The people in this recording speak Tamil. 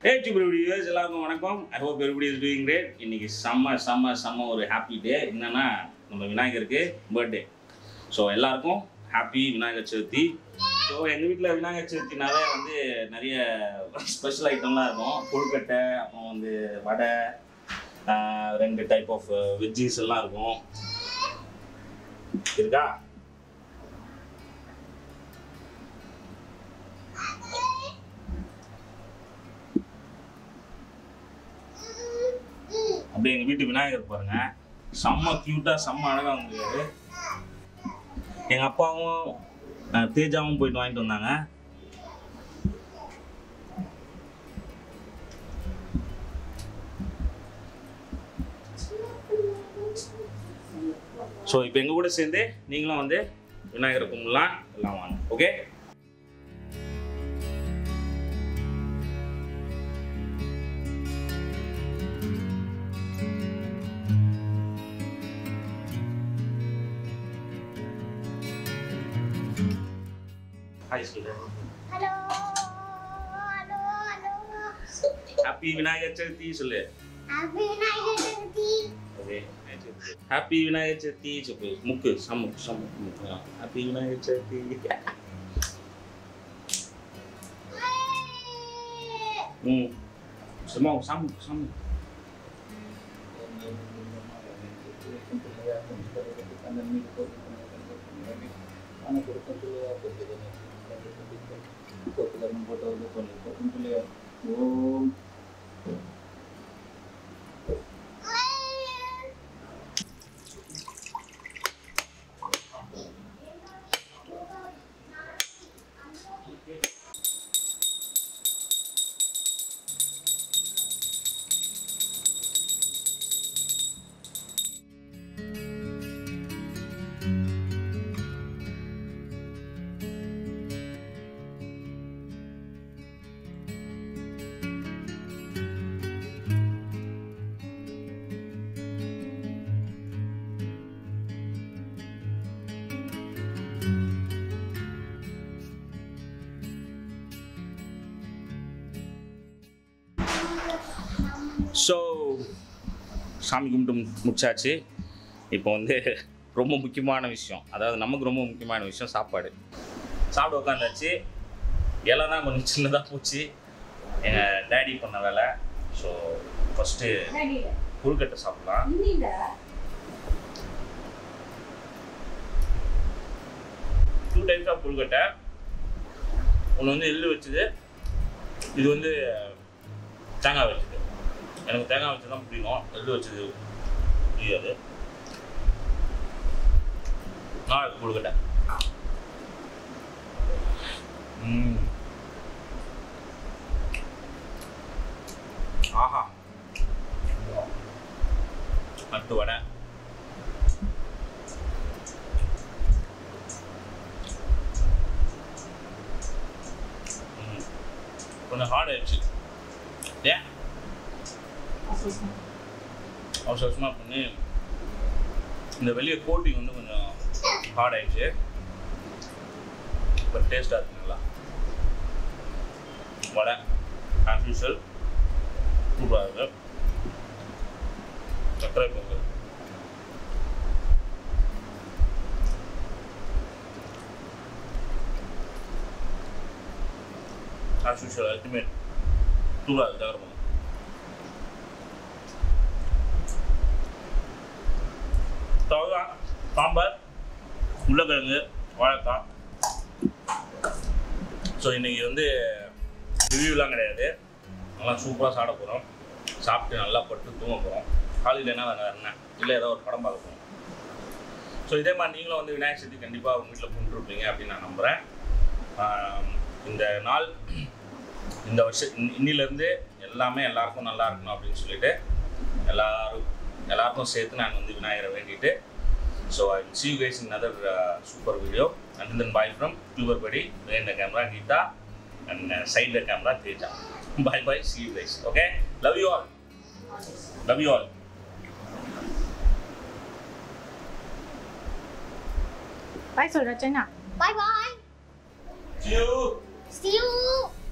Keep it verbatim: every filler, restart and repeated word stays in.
Hey TUBERBUDDY viewers, எல்லாருக்கும் வணக்கம். I hope everybody is doing great. இன்னைக்கு செம்ம செம்ம செம்ம ஒரு ஹாப்பி டே. என்னன்னா நம்ம விநாயகருக்கு பர்த்டே. ஸோ எல்லாருக்கும் ஹாப்பி விநாயகர் சதுர்த்தி. ஸோ எங்கள் வீட்டில் விநாயகர் சதுர்த்தினாலே வந்து நிறைய ஸ்பெஷல் ஐட்டம்லாம் இருக்கும். கொழுக்கட்டை, அப்புறம் வந்து வடை, ரெண்டு டைப் ஆஃப் வெஜ்ஜீஸ் எல்லாம் இருக்கும். இருக்கா? அப்படியே எங்கள் வீட்டு விநாயகர் பாருங்க, செம்ம க்யூட்டாக செம்ம அழகாக வந்துருக்காரு. எங்கள் அப்பாவும் தேஜாவும் போயிட்டு வாங்கிட்டு வந்தாங்க. ஸோ இப்போ எங்கள் கூட சேர்ந்து நீங்களும் வந்து விநாயகரை கும்பிடலாம். எல்லாம் வாங்க. ஓகே, ஹாய் சொல்லுங்க. Hello hello hello happy Vinayagar Chaturthi சொல்லு. Happy Vinayagar Chaturthi. Okay, happy Vinayagar Chaturthi சொல்லு. முக்கு சம்மு சம்மு முக்கு. ஹாப்பி விநாயகர் சதுர்த்தி. ம் சம்மு சம்மு சம்மு. Om ஸோ சாமி கும்பிட்டு முடிச்சாச்சு. இப்போ வந்து ரொம்ப முக்கியமான விஷயம், அதாவது நமக்கு ரொம்ப முக்கியமான விஷயம் சாப்பாடு. சாப்பிட உட்காந்தாச்சு. இலை தான் கொஞ்சம் சின்னதாக போச்சு, எங்கள் டேடி பண்ண வேலை. ஸோ ஃபஸ்ட்டு கொழுக்கட்டை சாப்பிட்லாம். டூ டைப்ஸ் ஆஃப் கொழுக்கட்டை. ஒன்று வந்து எள்ளு வச்சுது, இது வந்து தேங்காய் வச்சுது. எனக்கு தேங்காய் வச்சு தான் பிடிக்கும், எள்ளு வச்சது பிடிக்காது. நான் கொழுக்கட்டை. ம் ஆஹா, அடுத்து வடை. ம் கொஞ்சம் ஹார்ட் ஆயிடுச்சு. ஏன் அவசரமாக பண்ணி இந்த வெளியே கோட்டிங் வந்து கொஞ்சம் ஹார்ட் ஆயிடுச்சு. பட் டேஸ்டாக இருக்கு நல்லா. வடை ஆஸ் யூஷுவல் சூப்பராக இருக்கு. சர்க்கரை பொங்கல். ஆஸ் யூஷுவல் அல்டிமேட் சூப்பராக இருக்கு சர்க்கரை பொங்கல். சாம்பார், உருளைக்கிழங்கு, வாழைக்காய். ஸோ இன்றைக்கி வந்து ரிவ்யூலாம் கிடையாது, நல்லா சூப்பராக சாப்பிட போகிறோம். சாப்பிட்டு நல்லா பட்டு தூங்க போகிறோம். காலையில் என்ன வேறு என்ன இல்லை ஏதோ ஒரு படம் பார்க்க போகிறோம். ஸோ இதே மாதிரி நீங்களும் வந்து விநாயகர் சதுர்த்தி கண்டிப்பாக உங்கள் வீட்டில் கொண்டுருப்பீங்க அப்படின்னு நான் நம்புகிறேன். இந்த நாள், இந்த வருஷம் இன்னிலேருந்து எல்லாமே எல்லாருக்கும் நல்லா இருக்கணும் அப்படின்னு சொல்லிட்டு எல்லாரும் எல்லாருக்கும் சேர்த்து நான் வந்து விநாயகரை வேண்டிட்டு, so I will see you guys in another uh, super video. Until then, bye from TUBERBUDDY. Behind the camera Geeta and uh, side the camera Teja. Bye bye, see you guys. Okay, love you all. Love you all. Bye, Solra China. Bye bye. See you. See you.